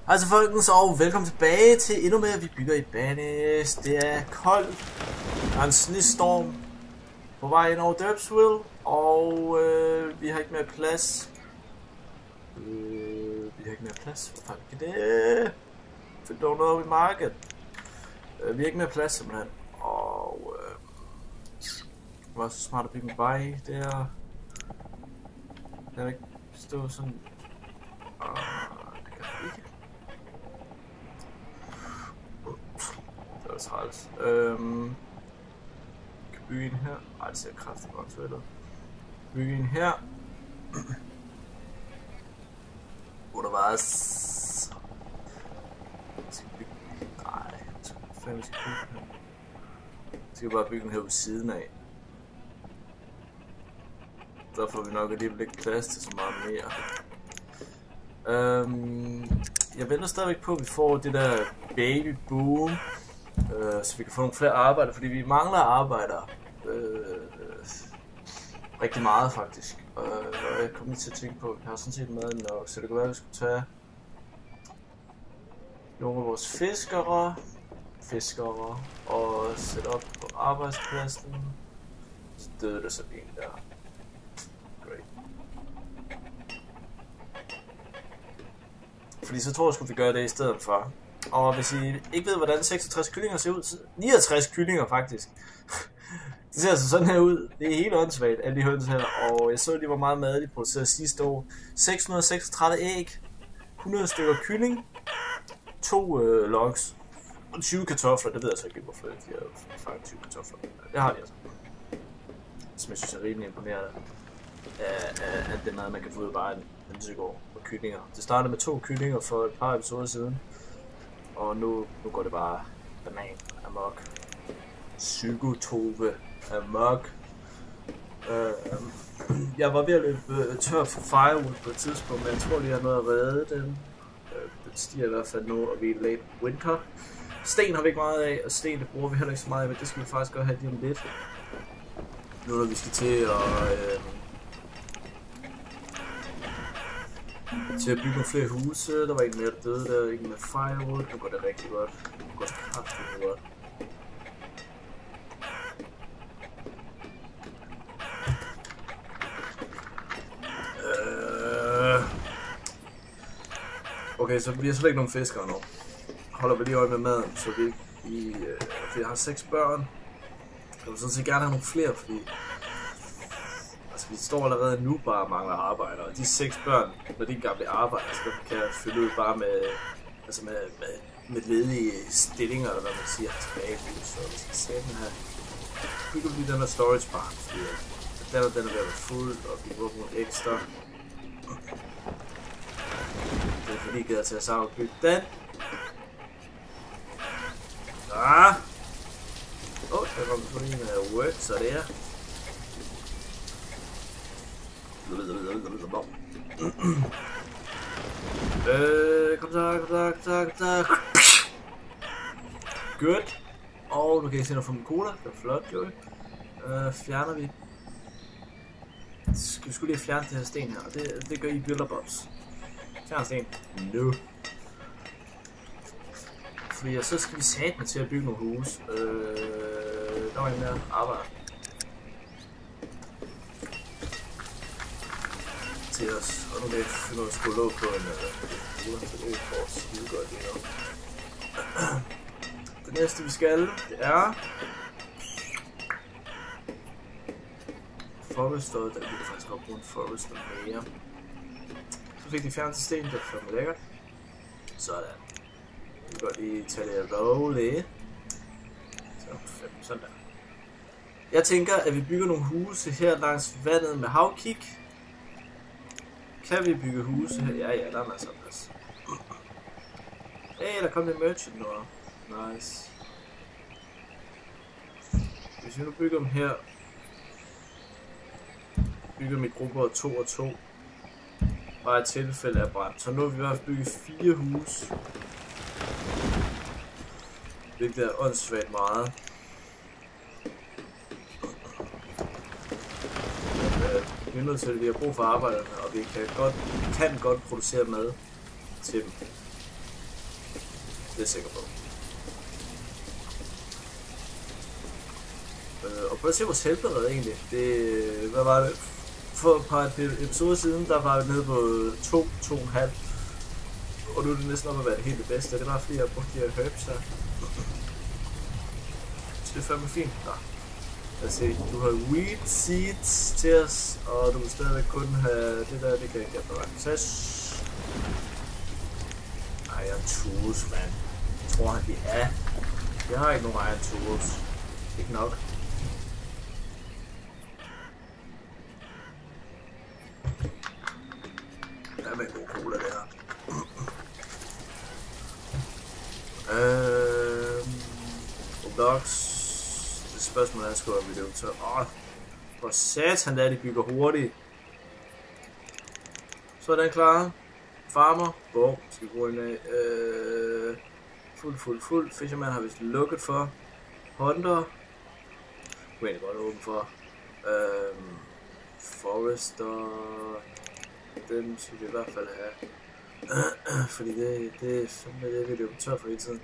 Hej så folkens, og velkommen tilbage til endnu mere Vi bygger i Banis. Det er koldt, der er en snestorm på vej ind over Derpsville, og vi har ikke mere plads. Hvor fuck er det? For der er noget oppe i markedet. Vi har ikke mere plads simpelthen, og det var så smart at bygge en vej der. Der ikke stå sådan. Det kan jeg ikke. Det var træls. Kan bygge en her. Ej, det ser kraftigt godt ud. Bygge en her. Hvor der var... Nej, fandme skal bygge den her. Jeg skal bare bygge den her ved siden af. Der får vi nok alligevel ikke plads til så meget mere. Jeg venter stadigvæk på, at vi får det der baby boom, så vi kan få nogle flere arbejder, fordi vi mangler arbejdere rigtig meget faktisk. Og jeg kommer lige til at tænke på, at vi har sådan set mad nok, så det kan være, at vi skulle tage nogle af vores fiskere og sætte op på arbejdspladsen. Så døde der så en der. Great. Fordi så tror jeg sgu vi gør det i stedet for. Og hvis I ikke ved hvordan 66 kyllinger ser ud, 69 kyllinger faktisk. Det ser altså sådan her ud. Det er helt åndssvagt, alle de høns her. Og jeg så lige hvor meget mad de producerede sidste år. 636 æg, 100 stykker kylling, 2 logs og 20 kartofler. Det ved jeg så ikke hvorfor de har fanget 20 kartofler. Det har de altså. Som jeg synes er rimelig imponerende af det mad man kan få ud af vejen. Den går på kyllinger. Det startede med 2 kyllinger for et par episoder siden. Og nu går det bare banan amok. Psykotove amok. Jeg var ved at løbe tør for firewood på et tidspunkt, men jeg tror lige jeg har noget at redde den. Den stiger i hvert fald nu, og vi er late winter. Sten har vi ikke meget af, og sten det bruger vi heller ikke så meget af, men det skal vi faktisk godt have lige om lidt. Nu når vi skal til at bygge nogle flere huse. Der var ikke mere der døde der, ikke med firewood. Nu går det rigtig godt. Nu går det kraftigt godt. Okay, så vi har slet ikke nogen fiskere nu. Holder vi lige øje med maden, så vi fordi jeg har 6 børn. Jeg vil sådan set gerne have nogle flere, fordi altså, vi står allerede nu bare og mangler arbejdere, og de 6 børn, når de engang bliver arbejder, så kan jeg fylde ud bare med ledige stillinger, eller hvad man siger, tilbage. Så vi skal sætte den her. Bygger vi lige den her storage barn, fordi den er ved at være fuld, og vi bruger nogle ekstra. Det er fordi, jeg gider til at sammen bygge den. Ah! Der kommer på en work, så det er. Kom så. Good. Og nu kan I se noget fra min cola. Det er flot, jo. Fjerner vi. Vi skulle lige fjerne det her sten her, og det gør I builderbobs. Fjern sten. Nu. Fordi så skal vi satme til at bygge nogle huse. Der var en mere arbejder til os, og nu kan jeg finde noget skole låg på en så det går skide godt lige nu. Det næste vi skal, det er Forester, der vil jeg faktisk godt bruge en Forester mere. Så fik de fjernet til sten, det er fandme lækkert. Sådan. Vi kan godt lige tage det roligt. Sådan der. Jeg tænker, at vi bygger nogle huse her langs vandet med havkig. Kan vi bygge huse her? Ja, der er masser af plads. Hey, der kom en merchant nu. Nice. Hvis vi nu bygger dem her, bygger mit grupper 2 og 2. Bare i tilfælde af brand. Så nu har vi i hvert fald bygget 4 huse. Hvilket er åndssvagt meget. Vi er nødt til, at vi har brug for arbejderne, og vi kan godt producere mad til dem. Det er jeg sikker på. Og prøv at se vores helbred egentlig. Det, hvad var det? For et par episoder siden, der var vi nede på 2,5. Og nu er det næsten op at være det helt det bedste. Det var fordi jeg har brugt de her herbs her. Så det er fandme fint. Nå. Lad os se. Du har weed seeds til os, og du vil stadigvæk kun have det der, det kan jeg ikke have access. Iron tools, man. Jeg tror han det er. Jeg har ikke nogen iron tools. Ikke nok. Der er med en god cola der. Roblox. Det spørgsmål er sgu, om vi løber tør. Hvor satan der, de bygger hurtigt. Så er den klar. Farmer. Bum. Skal vi bruge en af. Fuld. Fisherman har vist lukket for. Hunter. Kunne egentlig godt åbne for. Forester. Den skal vi i hvert fald have. Fordi det er fandme det, vi løber tør for hele tiden.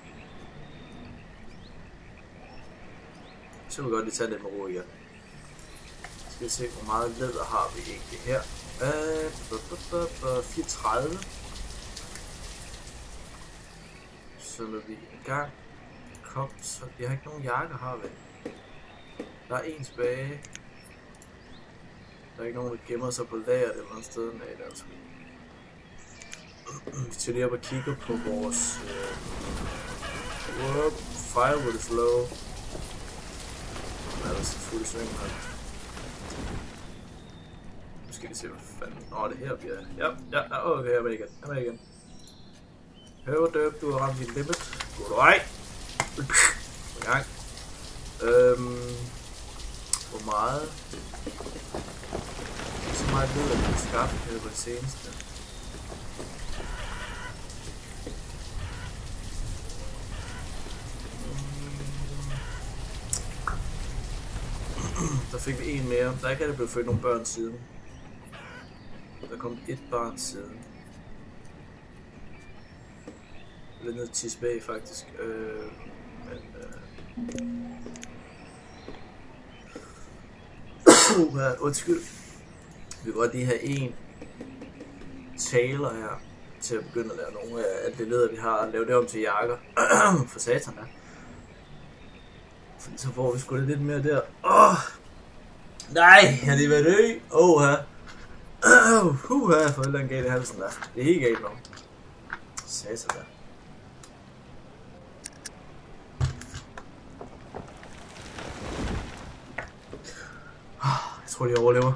Så vil vi godt lige tage det med ro igen. Skal vi se, hvor meget læder har vi egentlig her. 34. Så når vi er i gang. Kom, så jeg har ikke nogen jakker, har vi. Der er en tilbage. Der er ikke nogen, der gemmer sig på lageret et eller andet sted. Nej, det er altså. Vi tager lige op og kigger på vores firewood is low. Der er altså fuld sving her. Nu skal vi se, hvad fanden. Det her bliver. Ja, okay, jeg er med igen. Høver døb, du har ramt din limit. God vej. I gang. Hvor meget? Så meget ved at vi kan skaffe her på det seneste. Der fik vi en mere. Der er ikke rigtig blevet født nogle børn siden. Der kom et barn siden. Lidt ned til tilbage faktisk. Undskyld. Vi kan godt lige have en taler her til at begynde at lave nogle af alt det leder vi har og lave det om til jakker. For satan da. Så får vi sgu lidt mere der. Nej, jeg er lige ved at dø. For et eller andet galt i halsen der. Det er helt galt nu. Satan der. Jeg tror, de overlever.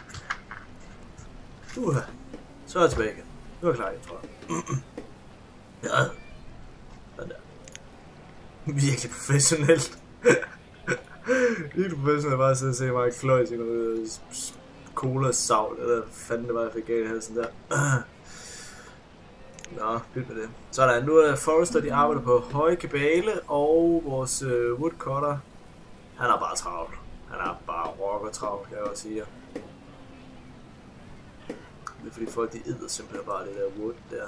Så er jeg tilbage igen. Nu er jeg klar, jeg tror. Ja. Sådan der. Virkelig professionelt. Helt professionelt bare at sidde og se mig kløjs i noget cola-savl, eller hvad fanden det var, jeg fik galt i halsen der. Nå, pyt med det. Sådan, nu er Forrester, de arbejder på høje kabale, og vores woodcutter, han er bare travlt. Han er bare rocker travlt, kan jeg også sige. Det er fordi folk, de æder simpelthen bare det der wood der.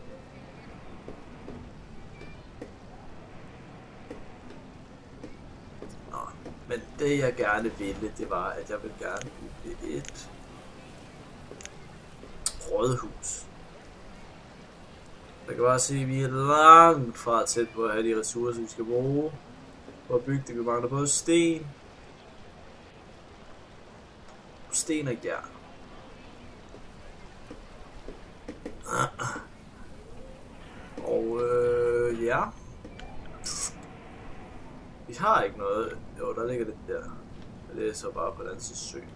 Nå, men det jeg gerne ville, det var, at jeg ville gerne bygge et rådhus. Jeg kan bare sige, at vi er langt fra tæt på at have de ressourcer, vi skal bruge for at bygge det. Vi mangler både sten og jern. Og ja. Vi har ikke noget. Jo, der ligger det der. Det er så bare på den anden side sø.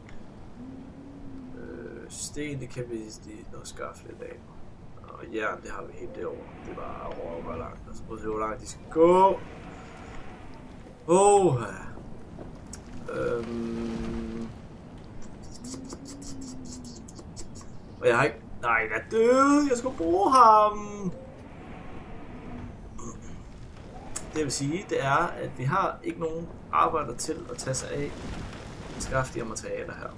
Sten, det kan vi lige noget skaffe lidt af. Og jern, det har vi helt derovre. Det er bare over langt. Og så prøv at se, hvor langt de skal gå. Og jeg har ikke... Nej, jeg er død! Jeg skal bruge ham! Det vil sige, det er, at vi har ikke nogen arbejder til at tage sig af at skaffe de her materialer her.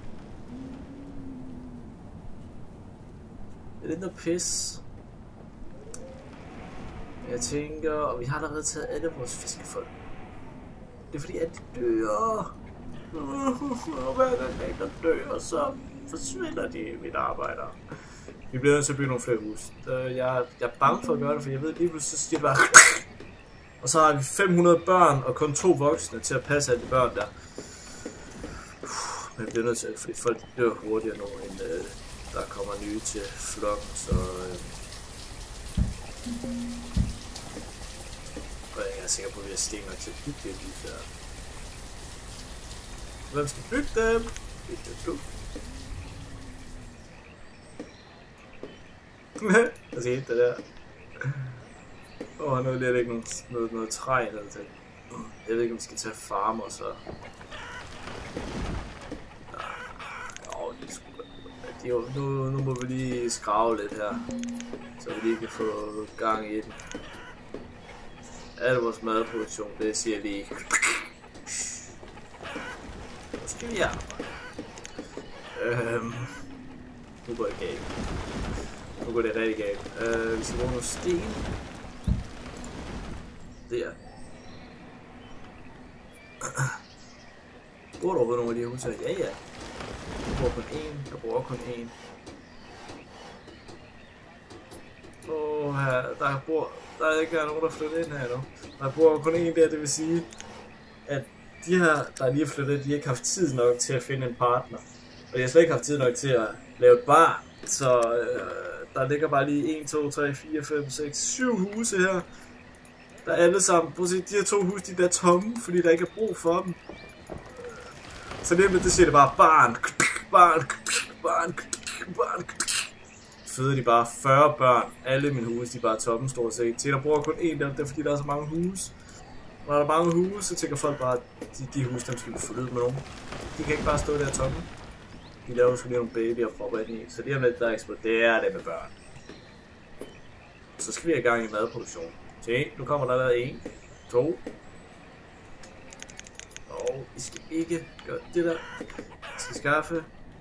Det er lidt noget pis. Jeg tænker, og vi har allerede taget alle vores fiskefolk. Det er fordi, at de dør. Hver gang der dør, så forsvinder de mine arbejdere. Vi bliver nødt til at bygge nogle flere hus. Jeg er bange for at gøre det, for jeg ved lige pludselig, så siger det bare... Og så har vi 500 børn og kun 2 voksne til at passe alle de børn der. Men vi bliver nødt til, fordi folk dør hurtigere nu, end der kommer nye til flokken, så... Og jeg er sikker på, at vi har sten nok til at bygge det lige der. Hvem skal bygge dem? Det er du. Hvad skete det der? Nu er det ikke noget træ eller til. Jeg ved ikke, om vi skal tage farm og så... Nu må vi lige skrave lidt her, så vi lige kan få gang i den. Al vores madproduktion, det siger lige. Nu skal vi arbejde. Nu går det galt. Nu går det rigtig galt. Vi skal bruge noget sten. Der. Bruger du over nogle af de her huse? Ja, ja. Jeg bruger kun én. Jeg bruger kun én. Der er ikke nogen, der flytter ind her nu. Der bor kun én der, det vil sige, at de her, der lige er flyttet, de har ikke haft tid nok til at finde en partner. Og de har slet ikke haft tid nok til at lave et barn. Så der ligger bare lige 1, 2, 3, 4, 5, 6, 7 huse her. Der er alle sammen, prøv at se, de her 2 huse, de der tomme, fordi der ikke er brug for dem. Så det siger det bare, barn. Føder de bare 40 børn. Alle mine huse, de er bare toppen stort set. Til der bruger kun én der, det er fordi der er så mange huse. Når der er mange huse, så tænker folk bare, at de huse, dem skal vi få ud med nogen. De kan ikke bare stå der toppen. De laver sgu lige nogle babyer og propper ind i. Så lige om lidt, der eksploderer det med børn. Så skal vi have i gang i madproduktion. Se, nu kommer der 1, 2. Og vi skal ikke gøre det der. Vi skal skaffe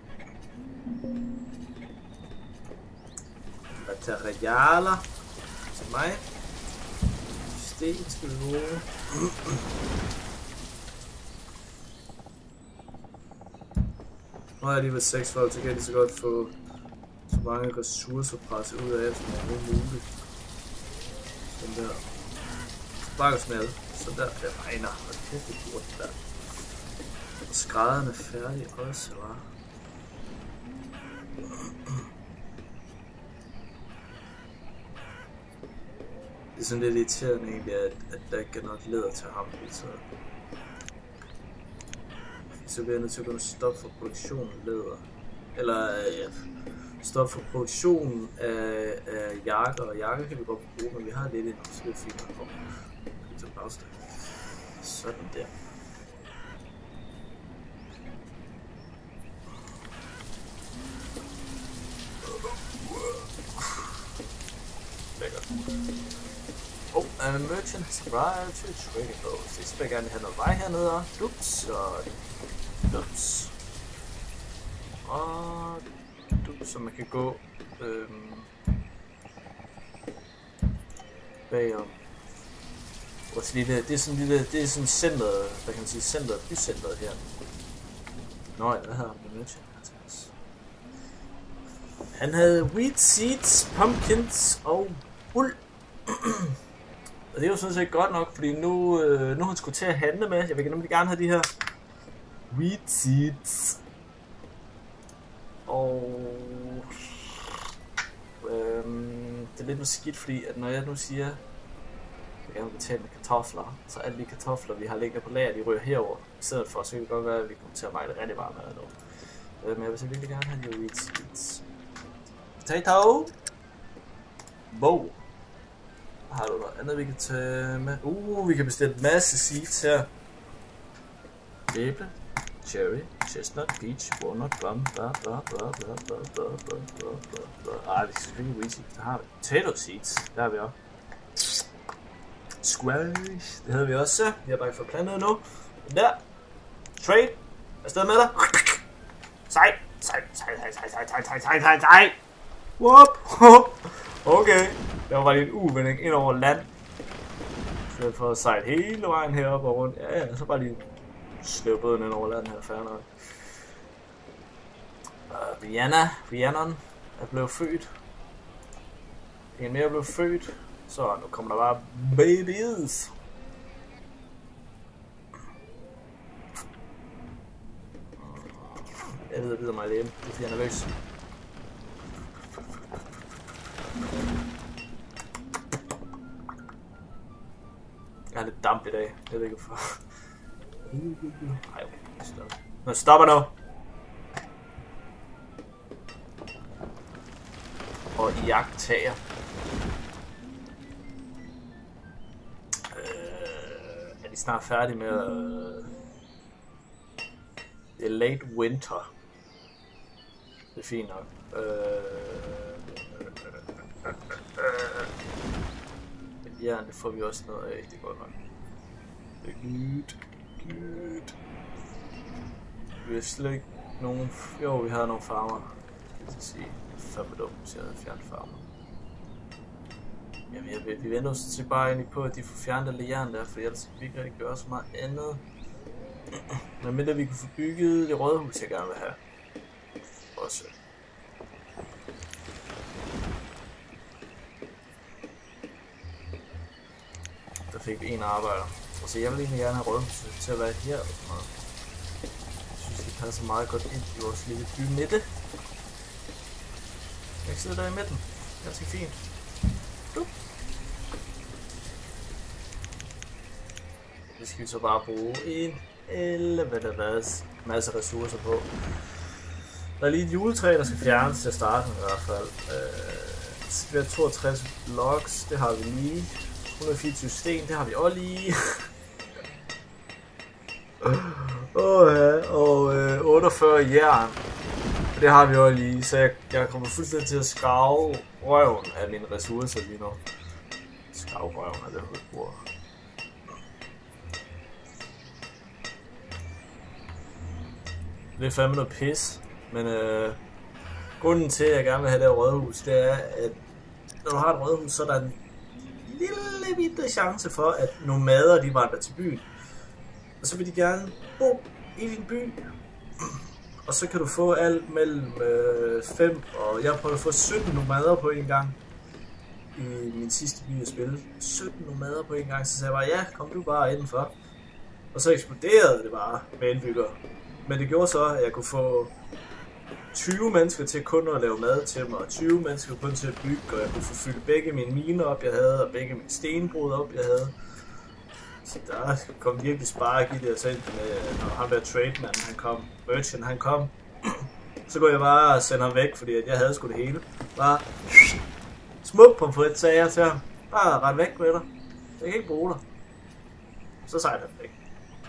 materialer til mig. Sten skal vi bruge. Nu har jeg lige været 6 folk, så kan jeg lige så godt få så mange ressourcer presset ud af, som er muligt. Sådan der. Bakkesmad. Sådan der. Det regner. Hold kæft, det burde der. Og skrædderen er færdig også, hva'? Det er sådan lidt irriterende egentlig, at der ikke er nok læder til ham. Så bliver jeg nødt til at gå stoppe for produktionen af læder. Eller stoppe for produktionen af jakker. Og jakker kan vi godt bruge, men vi har lidt endnu, så det er fint at komme. Så pause det. Sådan der. A merchant has arrived to the trading post. Jeg skal gerne have noget vej hernede. Dups og dups. Og dups, så man kan gå bagom. Det er sådan lille, det er sådan centret, hvad kan man sige, centret, bycentret her. Nå ja, hvad hedder han, merchant? Han havde wheat seeds, pumpkins og uld. Og det er jo sådan set godt nok, fordi nu er han skulle til at handle med. Jeg vil nemlig gerne have de her wheat seeds. Og det er lidt noget skidt, fordi at når jeg nu siger, at jeg gerne vil betale med kartofler, så alle de kartofler, vi har liggende på lager, de ryger herover. I stedet for, så kan det godt være, at vi kommer til at mangle rigtig meget mad nu. Men jeg vil så virkelig gerne have de wheat seeds. Potato! Wow! Har du noget andet, vi kan tage med? Vi kan bestille en masse seeds her. Æble, cherry, chestnut, peach, walnut, gum, bla bla bla bla bla bla bla bla bla. Vi skal selvfølgelig wheat seeds, der har vi. Potato seeds, der har vi også. Squash, det havde vi også. Vi har bare ikke fået plantet endnu. Der. Trade. Afsted med dig. Sej. Whoop. Okay. Der var bare lige en uvending ind over land. I stedet for at sejle hele vejen heroppe og rundt. Ja, så bare lige slæve båden ind over landet her, fair nok. Rhiannon er blevet født. En mere er blevet født. Så nu kommer der bare babies. Jeg ved, at jeg mig alene. Det er fordi, jeg er nervøs. Jeg har lidt damp i dag. Jeg ved ikke hvorfor. Ej, okay. Stop. Nå, stopper nu. Og iagttager. Er de snart færdige med at... Det er late winter. Det er fint nok. Ja, det får vi også noget af. Det går nok. Det er good. Vi har slet ikke nogen... Jo, vi har nogle farmer. Skal jeg sige. Fandme dumt, hvis jeg havde fjernet farmer. Jamen, vi venter jo så bare egentlig på, at de får fjernet alle jern der, for ellers kan vi ikke rigtig gøre så meget andet. Men mindre vi kunne få bygget det rådhus, jeg gerne vil have. Også. Der fik vi en arbejder. Og så jeg vil egentlig gerne have rådhuset til at være her. Jeg synes, det passer meget godt ind i vores lille bymidte. Jeg sidder der i midten. Ganske fint. Det skal vi så bare bruge en masse ressourcer på. Der er lige et juletræ, der skal fjernes til at starte med i hvert fald. Vi har 62 blocks, det har vi lige. 124 sten, det har vi også lige. Og 48 jern. Det har vi også lige, så jeg kommer fuldstændig til at skrave røven af mine ressourcer lige nu. Skrave røven af det hovedbord. Det er fandme noget pis, men grunden til, at jeg gerne vil have det her rådhus, det er, at når du har et rådhus, så er der en lille bitte chance for, at nomader de vandrer til byen. Og så vil de gerne bo i din by. Og så kan du få alt mellem 5 og jeg har prøvet at få 17 nomader på en gang. I min sidste by at spille. 17 nomader på en gang, så sagde jeg bare, ja, kom du bare indenfor. Og så eksploderede det bare med indbyggere. Men det gjorde så, at jeg kunne få 20 mennesker til kun at lave mad til mig, og 20 mennesker kun til at bygge, og jeg kunne få fyldt begge mine miner op, jeg havde, og begge mine stenbrud op, jeg havde. Så der kom virkelig spark i det, og så med, når ham der trademanden, han kom, merchant, han kom, så kunne jeg bare sende ham væk, fordi at jeg havde sgu det hele. Bare smuk pomfrit, sagde jeg til ham. Bare ret væk med dig. Jeg kan ikke bruge dig. Så sejt han væk. Så.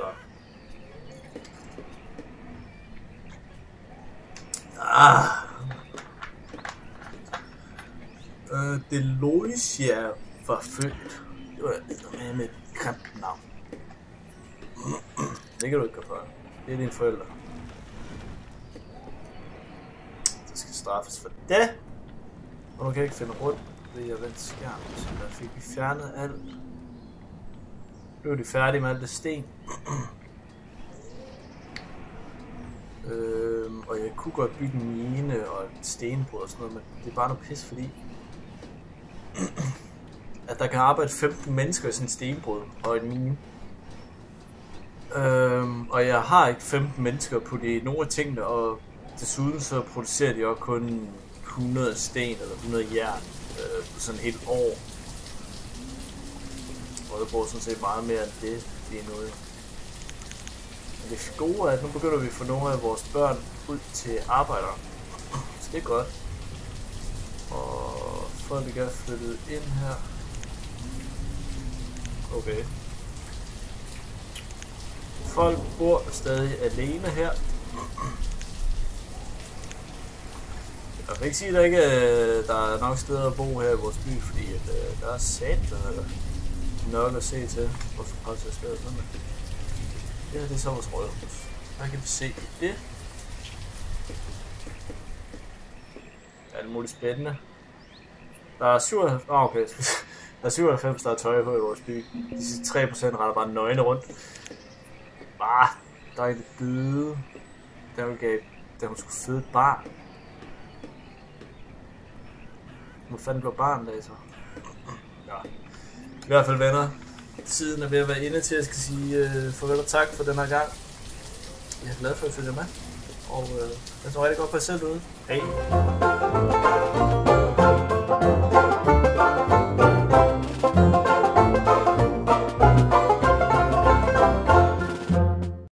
Deloisia var født. Det var med et grimt navn. Det kan du ikke gøre for. Det er dine forældre. Det skal straffes for det. Og nu kan jeg ikke finde rundt, fordi jeg vendte skærmen, så der fik vi fjernet alt. Nu er de færdige med alt det sten. Og jeg kunne godt bygge en mine og et stenbrud og sådan noget, men det er bare noget pis, fordi at der kan arbejde 15 mennesker i sådan en stenbrud og et mine. Og jeg har ikke 15 mennesker på nogle af tingene, og desuden så producerer de også kun 100 sten eller 100 jern på sådan et helt år. Og jeg bruger sådan set meget mere end det lige nu. Men det gode er, at nu begynder vi at få nogle af vores børn ud til arbejdere. Så det er godt. Og folk er flyttet ind her. Okay. Folk bor stadig alene her. Jeg kan ikke sige, at der ikke der er nok steder at bo her i vores by, fordi at, der er sat nok at se til. Hvorfor passer jeg stedet sådan? Det her det er så vores rådhus. Hvad kan vi se i det? Alt muligt spændende. Der er 7... okay. Der er 97, der er tøj på i vores by. De sidste 3% retter bare nøgne rundt. Der er ikke døde. Da hun skulle føde et barn. Hvor fanden blev barnet af så? Ja. I hvert fald venner. Tiden er ved at være inde til, at jeg skal sige farvel og tak for den her gang. Jeg er glad for at følge med. Og jeg tror rigtig godt på jer selv derude. Hej.